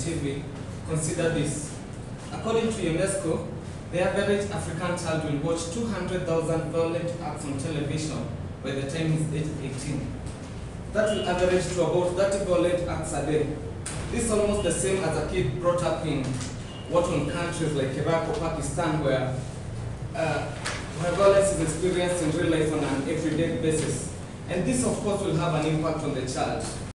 TV, consider this. According to UNESCO, the average African child will watch 200,000 violent acts on television by the time he's age 18. That will average to about 30 violent acts a day. This is almost the same as a kid brought up in war-torn countries like Iraq or Pakistan, where violence is experienced in real life on an everyday basis. And this, of course, will have an impact on the child.